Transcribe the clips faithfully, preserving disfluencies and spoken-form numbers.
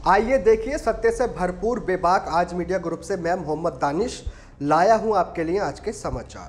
आइए देखिए सत्य से भरपूर बेबाक आज मीडिया ग्रुप से मैं मोहम्मद दानिश लाया हूं आपके लिए आज के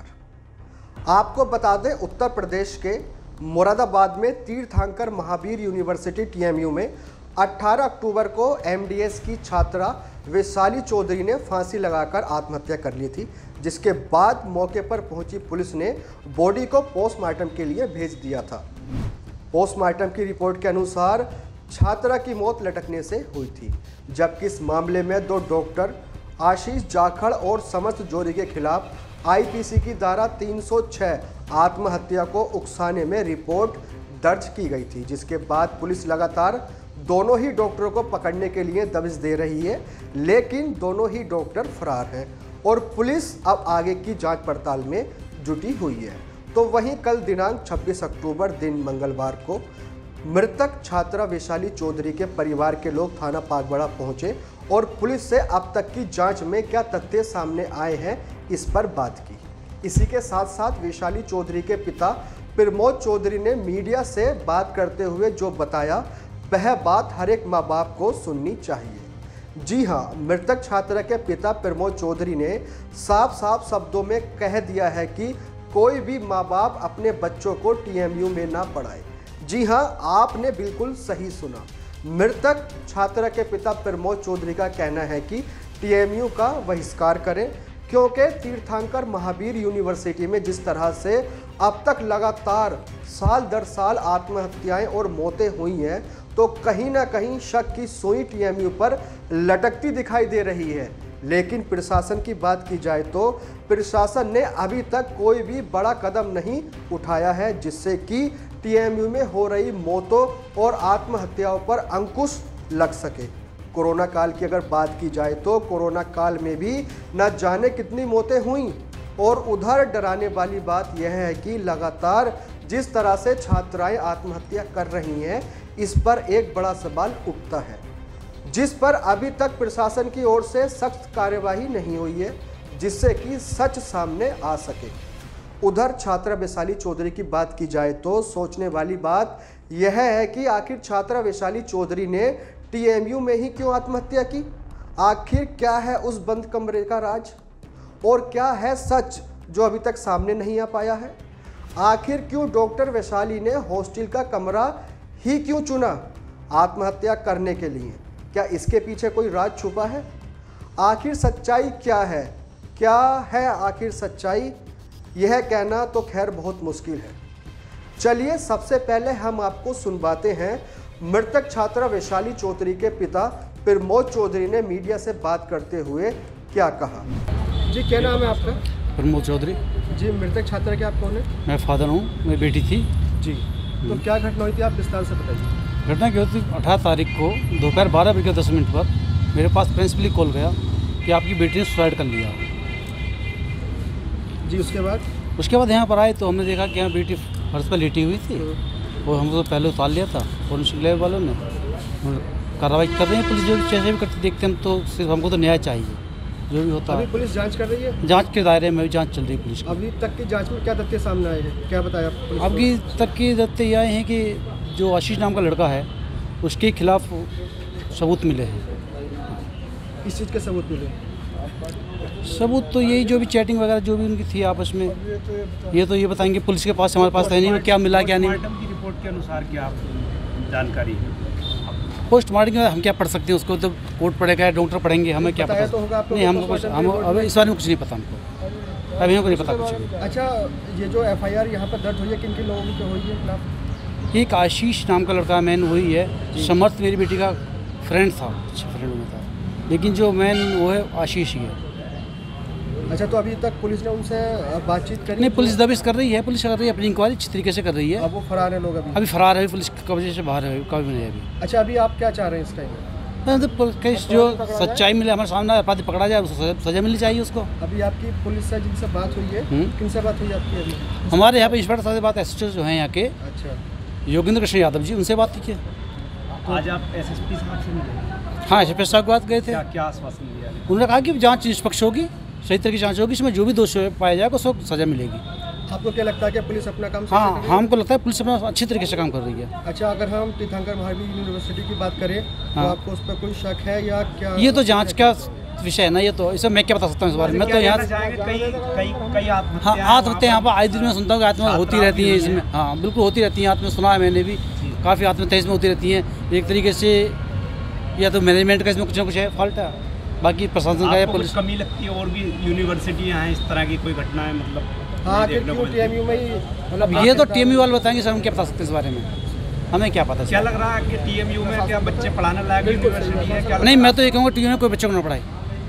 समाचार। आपको बता दें, उत्तर प्रदेश के मुरादाबाद में तीर्थंकर महावीर यूनिवर्सिटी टीएमयू में अठारह अक्टूबर को एमडीएस की छात्रा वैशाली चौधरी ने फांसी लगाकर आत्महत्या कर ली थी, जिसके बाद मौके पर पहुंची पुलिस ने बॉडी को पोस्टमार्टम के लिए भेज दिया था। पोस्टमार्टम की रिपोर्ट के अनुसार छात्रा की मौत लटकने से हुई थी, जबकि इस मामले में दो डॉक्टर आशीष जाखड़ और समस्त जोरी के खिलाफ आईपीसी की धारा तीन सौ छह आत्महत्या को उकसाने में रिपोर्ट दर्ज की गई थी, जिसके बाद पुलिस लगातार दोनों ही डॉक्टरों को पकड़ने के लिए दबिश दे रही है, लेकिन दोनों ही डॉक्टर फरार हैं और पुलिस अब आगे की जांच पड़ताल में जुटी हुई है। तो वहीं कल दिनांक छब्बीस अक्टूबर दिन मंगलवार को मृतक छात्रा वैशाली चौधरी के परिवार के लोग थाना पागबड़ा पहुंचे और पुलिस से अब तक की जांच में क्या तथ्य सामने आए हैं इस पर बात की। इसी के साथ साथ वैशाली चौधरी के पिता प्रमोद चौधरी ने मीडिया से बात करते हुए जो बताया, वह बात हर एक माँ बाप को सुननी चाहिए। जी हाँ, मृतक छात्रा के पिता प्रमोद चौधरी ने साफ साफ शब्दों में कह दिया है कि कोई भी माँ बाप अपने बच्चों को टीएमयू में ना पढ़ाए। जी हाँ, आपने बिल्कुल सही सुना। मृतक छात्रा के पिता प्रमोद चौधरी का कहना है कि टीएमयू का बहिष्कार करें, क्योंकि तीर्थंकर महावीर यूनिवर्सिटी में जिस तरह से अब तक लगातार साल दर साल आत्महत्याएं और मौतें हुई हैं, तो कहीं ना कहीं शक की सुई टीएमयू पर लटकती दिखाई दे रही है। लेकिन प्रशासन की बात की जाए तो प्रशासन ने अभी तक कोई भी बड़ा कदम नहीं उठाया है, जिससे कि टीएमयू में हो रही मौतों और आत्महत्याओं पर अंकुश लग सके। कोरोना काल की अगर बात की जाए तो कोरोना काल में भी न जाने कितनी मौतें हुई, और उधर डराने वाली बात यह है कि लगातार जिस तरह से छात्राएं आत्महत्या कर रही हैं, इस पर एक बड़ा सवाल उठता है, जिस पर अभी तक प्रशासन की ओर से सख्त कार्यवाही नहीं हुई है, जिससे कि सच सामने आ सके। उधर छात्रा वैशाली चौधरी की बात की जाए तो सोचने वाली बात यह है कि आखिर छात्रा वैशाली चौधरी ने टीएमयू में ही क्यों आत्महत्या की? आखिर क्या है उस बंद कमरे का राज, और क्या है सच जो अभी तक सामने नहीं आ पाया है? आखिर क्यों डॉक्टर वैशाली ने हॉस्टल का कमरा ही क्यों चुना आत्महत्या करने के लिए? क्या इसके पीछे कोई राज छुपा है? आखिर सच्चाई क्या है? क्या है आखिर सच्चाई? यह कहना तो खैर बहुत मुश्किल है। चलिए सबसे पहले हम आपको सुनवाते हैं मृतक छात्रा वैशाली चौधरी के पिता प्रमोद चौधरी ने मीडिया से बात करते हुए क्या कहा। जी, क्या नाम है आपका? प्रमोद चौधरी। जी, मृतक छात्रा के आप कौन है? मैं फादर हूँ, मेरी बेटी थी। जी, तो क्या घटना हुई थी, आप विस्तार से बताइए। घटना क्या हुई थी, अठारह तारीख को दोपहर बारह बजे दस मिनट पर मेरे पास प्रिंसिपली कॉल गया कि आपकी बेटी ने सुसाइड कर लिया। जी, उसके बाद उसके बाद यहाँ पर आए तो हमने देखा कि यहाँ बेटी फर्श पर लेटी हुई थी, और हम तो पहले उतार लिया था, और इंस्पेक्टर वालों ने कार्रवाई कर रहे हैं। पुलिस जो जैसे भी करती देखते हम तो सिर्फ हमको तो न्याय चाहिए, जो भी होता है। पुलिस जांच कर रही है? जांच के दायरे में भी जांच चल रही है पुलिस की। अभी तक की जांच में क्या तथ्य सामने आए हैं, क्या बताया पुलिस? अभी तक की तथ्य ये आए हैं कि जो आशीष नाम का लड़का है, उसके खिलाफ सबूत मिले हैं। किस चीज़ के सबूत मिले? सबूत तो यही जो भी चैटिंग वगैरह जो भी उनकी थी आपस में, ये तो ये बताएंगे पुलिस के पास, हमारे पास है नहीं, क्या मिला क्या नहीं। पोस्टमार्टम की रिपोर्ट के अनुसार क्या जानकारी है? पोस्टमार्टम में हम क्या पढ़ सकते हैं, उसको तो कोर्ट पढ़ेगा, डॉक्टर पढ़ेंगे, हमें क्या पता? तो होगा नहीं, हमको कुछ हम अभी इस बारे में कुछ नहीं पता हमको, अभी हमको नहीं पता कुछ भी। अच्छा, ये जो एफआईआर यहाँ पर दर्ज हुई है, किन किन लोगों की हुई है खिलाफ? एक आशीष नाम का लड़का मैन वही है, समर्थ मेरी बेटी का फ्रेंड था, अच्छा फ्रेंड में था, लेकिन जो मैन वो है आशीष ही है। अच्छा, तो अभी तक पुलिस ने उनसे बातचीत करी? नहीं, पुलिस दबिश कर रही है, पुलिस कर रही है अपनी इंक्वायरी अच्छी तरीके से कर रही है। अब वो फरार है लोग? अभी अभी फरार है, पुलिस कब्जे से बाहर है, कभी नहीं है अभी। अच्छा, अभी आप क्या चाह रहे हैं इस टाइम? तो केस जो सच्चाई मिले, हमारे सामने अपराधी पकड़ा जाए, उसको सजा मिलनी चाहिए उसको। अभी आपकी पुलिस से जिनसे बात हुई है, किनसे बात हुई आपकी अभी? हमारे यहाँ पे इंस्पेक्टर साहब से बात, एस जो हैं यहाँ के, अच्छा, योगेंद्र कृष्ण यादव जी, उनसे बात की। आज आप एसएसपी साहब से मिले? हाँ, एसएसपी साहब की बात गए थे। क्या आश्वासन दिया? उन्होंने कहा कि जाँच निष्पक्ष होगी, सही तरह की जाँच होगी, इसमें जो भी दोषी पाया जाएगा उसको सजा मिलेगी। आपको क्या लगता है कि पुलिस अपना काम सही हाँ से कर रही है? हमको लगता है पुलिस अपना अच्छी तरीके से काम कर रही है। अच्छा, अगर हम तीर्थंकर महावीर यूनिवर्सिटी की बात करें तो हाँ। आपको उस पर कोई शक है या क्या? ये तो जांच का विषय है ना, ये तो इसे मैं क्या बता सकता हूँ इस बारे में। मैं तो यहाँ कहना चाहेंगे कई कई कई आत्महत्या हाँ आत्महत्या यहाँ पर आए दिन मैं सुनता हूँ कि आत्महत्या होती रहती है इसमें। हाँ बिल्कुल होती रहती है, आत्महत्या सुना है मैंने भी, काफ़ी आत्महत्या इसमें होती रहती हैं। एक तरीके से या तो मैनेजमेंट का इसमें कुछ ना कुछ है फॉल्ट है, बाकी प्रशासन का या आपको पुलिस कुछ कमी लगती है? और भी यूनिवर्सिटियाँ हैं इस तरह की कोई घटना है मतलब हाँ, नहीं देखने को मिलती? टीएमयू में ही मतलब अब ये तो टीएमयू वाले बताएंगे सर, हम क्या बता सकते हैं इस बारे में, हमें क्या पता क्या सर। लग रहा है कि टीएमयू में क्या बच्चे पढ़ाने लायक यूनिवर्सिटी है? क्या नहीं मैं तो ये कहूँगा टीएमयू में कोई बच्चों को ना पढ़ाए,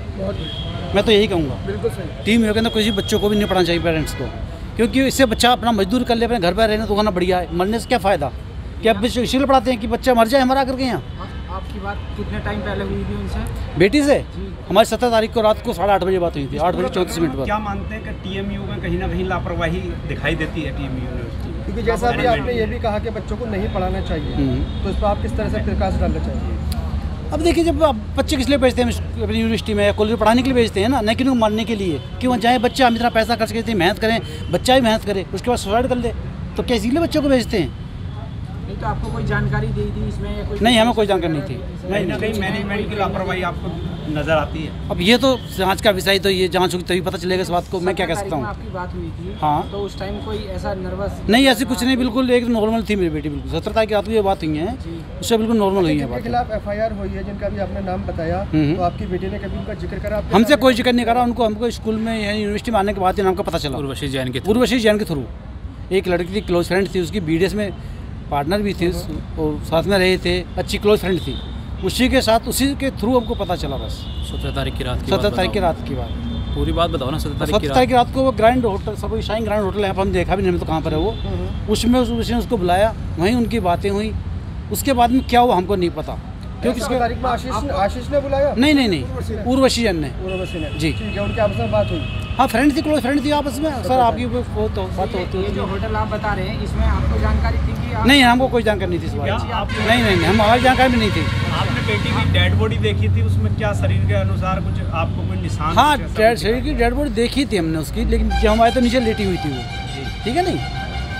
मैं तो यही कहूँगा। बिल्कुल सही। टीम के अंदर किसी बच्चों को भी नहीं पढ़ाना चाहिए पेरेंट्स को, क्योंकि इससे बच्चा अपना मजदूर कर ले, अपने घर पर रहना तो खाना बढ़िया है, मरने से क्या फ़ायदा। क्या बच्चे इसीलिए पढ़ाते हैं कि बच्चा मर जाए हमारा करके यहाँ। आपकी बात कितने टाइम पहले हुई थी उनसे? बेटी से हमारी सत्रह तारीख को रात को साढ़े आठ बजे बात हुई थी, आठ बजे चौंतीस मिनट पर। क्या मानते हैं कि टीएमयू में कहीं ना कहीं लापरवाही दिखाई देती है टीएमयू यूनिवर्सिटी? क्योंकि जैसा अभी आपने ये भी कहा कि बच्चों को नहीं पढ़ाना चाहिए, तो इस पर आप किस तरह से प्रकाश डालना चाहिए? अब देखिए, जब आप बच्चे किस लिए भेजते हैं अपनी यूनिवर्सिटी में या कॉलेज में पढ़ाने के लिए भेजते हैं ना, न कि उनको मारने के लिए। क्यों जाए बच्चा, हम इतना पैसा खर्च करते हैं, मेहनत करें, बच्चा भी मेहनत करे, उसके बाद सुसाइड कर ले, तो क्या इसीलिए बच्चों को भेजते हैं? नहीं तो आपको कोई जानकारी दी थी इसमें या कोई? नहीं, हमें कोई जानकारी नहीं थी। कहीं ना कहीं मैनेजमेंट की लापरवाही आपको नजर आती है? अब ये तो जांच का विषय, तो ये जांच होगी तभी पता चलेगा इस बात को, मैं क्या कह सकता हूँ। आपकी बात हुई थी हाँ। तो उस टाइम कोई ऐसा नर्वस? नहीं ऐसी कुछ नहीं, बिल्कुल एक नॉर्मल थी मेरी बेटी, बिल्कुल सत्रह तारीख की रात को ये बात हुई है, उससे बिल्कुल नॉर्मल हुई है जिनके बात। खिलाफ एफआईआर हुई है, जिनका भी आपने नाम बताया, हम्म। तो आपकी बेटी ने कभी उनका जिक्र करा आपके हमसे साथ? कोई जिक्र नहीं करा, उनको हमको स्कूल में यानी यूनिवर्सिटी में आने के बाद ही नाम का पता चला। उर्वशी जैन के उर्वशी जैन के थ्रू एक लड़की थी, क्लोज फ्रेंड थी उसकी, बीडीएस में पार्टनर भी थी और साथ में रहे थे, अच्छी क्लोज फ्रेंड थी, उसी के साथ उसी के थ्रू हमको पता चला बस। सत्रह तारीख की रात की सत्रह बात तारीख की बताओ। रात की बात, पूरी बात बताओ ना। सत्रह तारीख की सत्रह तारीख रात की रात को वो ग्रैंड होटल, सब शाइन ग्रैंड होटल है, यहाँ पर हम देखा भी नहीं तो कहाँ पर है वो, उसमें उस उसने उसको बुलाया, वहीं उनकी बातें हुई, उसके बाद में क्या हुआ हमको नहीं पता, क्योंकि सत्रह तारीख में आशीष आशीष ने बुलाया? नहीं नहीं नहीं उर्वशी जैन ने। उर्वशी ने? जी। ठीक है, उनके आपस में बात हुई? हाँ फ्रेंड थी, क्लोज फ्रेंड थी आपस में सर, आपकी वो वो तो बात तो होती ये जो होती है। होटल आप बता रहे हैं इसमें आपको जानकारी थी कि आप? नहीं हमको कोई जानकारी नहीं थी इस बारे में, क्या आप- नहीं नहीं नहीं, हम हमारी जानकारी भी नहीं थी। आपने बेटी की डेड बॉडी देखी थी, उसमें क्या शरीर के अनुसार कुछ आपको कोई निशान? हाँ कुछ ऐसा डेड कुछ शरीर की डेड बॉडी देखी थी हमने उसकी, लेकिन जब हम आए तो नीचे लेटी हुई थी वो, ठीक है नहीं,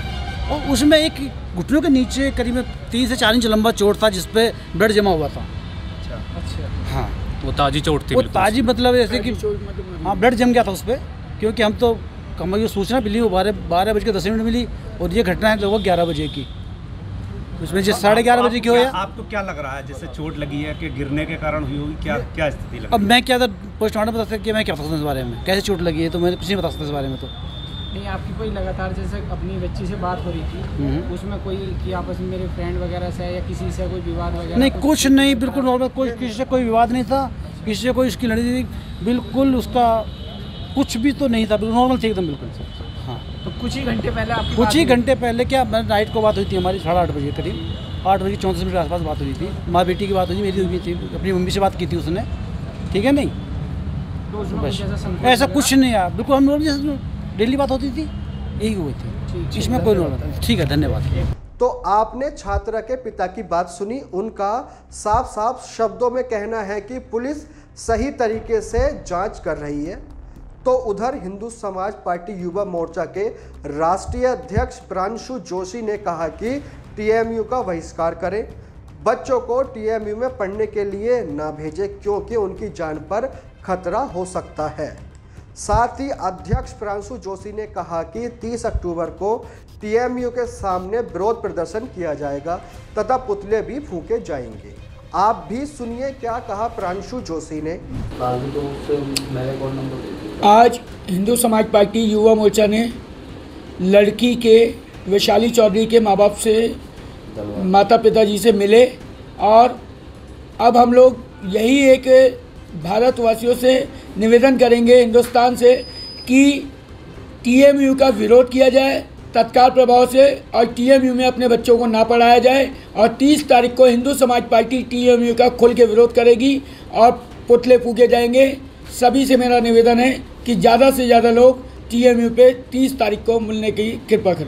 और उसमें एक घुटनों के नीचे करीब तीन से चार इंच लंबा चोट था जिसपे ब्लड जमा हुआ था। अच्छा। हाँ वो ताजी चोट थी वो बिल्कुल। ताजी मतलब ऐसे कि हाँ ब्लड जम गया था उस पर, क्योंकि हम तो हमें ये सूचना मिली वो बारह बारह बज के दस मिनट मिली और ये घटना है लगभग ग्यारह बजे की, उसमें जिस साढ़े ग्यारह बजे की क्या- हुआ। आपको क्या लग रहा है, जैसे चोट लगी है कि गिरने के कारण हुई होगी, क्या क्या स्थिति लग अब रही मैं क्या था पोस्टमार्टम बता सकता कि मैं क्या बता सकता हूँ इस बारे में, कैसे चोट लगी है तो मैं कुछ नहीं बता सकता इस बारे में। तो नहीं आपकी कोई लगातार जैसे अपनी बच्ची से बात हो रही थी, हम्म। उसमें कोई कि आपस में मेरे फ्रेंड वगैरह से या किसी से कोई विवाद वगैरह? नहीं कुछ नहीं, बिल्कुल नॉर्मल, कोई किसी से कोई विवाद नहीं था, किसी से कोई उसकी लड़ी थी, बिल्कुल उसका कुछ भी तो नहीं था, बिल्कुल नॉर्मल थी एकदम बिल्कुल। हाँ तो कुछ ही घंटे पहले आपकी कुछ बात ही हुई? घंटे पहले क्या नाइट को बात हुई थी हमारी साढ़े आठ बजे करीब, आठ बजे चौंतीस मिनट के आसपास बात हुई थी, माँ बेटी की बात हुई थी, मेरी हुई थी, अपनी मम्मी से बात की थी उसने, ठीक है नहीं, तो उसमें बस कुछ ऐसा संकोच ऐसा वगैरह? कुछ नहीं यार, बिल्कुल हम लोग जैसे डेली बात होती थी यही हुई थी, इसमें कोई नॉर्मल। ठीक है धन्यवाद। तो आपने छात्रा के पिता की बात सुनी, उनका साफ साफ शब्दों में कहना है कि पुलिस सही तरीके से जांच कर रही है। तो उधर हिंदू समाज पार्टी युवा मोर्चा के राष्ट्रीय अध्यक्ष प्रांशु जोशी ने कहा कि टीएमयू का बहिष्कार करें, बच्चों को टीएमयू में पढ़ने के लिए ना भेजें क्योंकि उनकी जान पर खतरा हो सकता है। साथ ही अध्यक्ष प्रांशु जोशी ने कहा कि तीस अक्टूबर को टीएमयू के सामने विरोध प्रदर्शन किया जाएगा तथा पुतले भी फूंके जाएंगे। आप भी सुनिए क्या कहा प्रांशु जोशी ने। आज हिंदू समाज पार्टी युवा मोर्चा ने लड़की के वैशाली चौधरी के माँ बाप से माता पिताजी से मिले और अब हम लोग यही एक भारतवासियों से निवेदन करेंगे हिंदुस्तान से कि टीएमयू का विरोध किया जाए तत्काल प्रभाव से और टीएमयू में अपने बच्चों को ना पढ़ाया जाए और तीस तारीख को हिंदू समाज पार्टी टीएमयू का खुल के विरोध करेगी और पुतले फूके जाएंगे। सभी से मेरा निवेदन है कि ज़्यादा से ज़्यादा लोग टीएमयू पे तीस तारीख को मिलने की कृपा करें।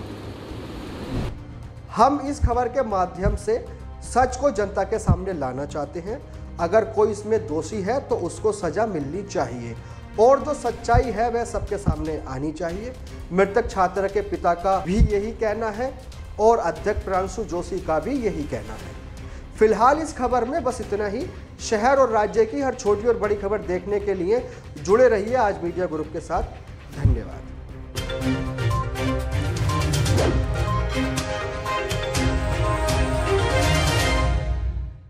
हम इस खबर के माध्यम से सच को जनता के सामने लाना चाहते हैं। अगर कोई इसमें दोषी है तो उसको सजा मिलनी चाहिए और जो सच्चाई है वह सबके सामने आनी चाहिए। मृतक छात्र के पिता का भी यही कहना है और अध्यक्ष प्रांशु जोशी का भी यही कहना है। फिलहाल इस खबर में बस इतना ही। शहर और राज्य की हर छोटी और बड़ी खबर देखने के लिए जुड़े रहिए आज मीडिया ग्रुप के साथ। धन्यवाद।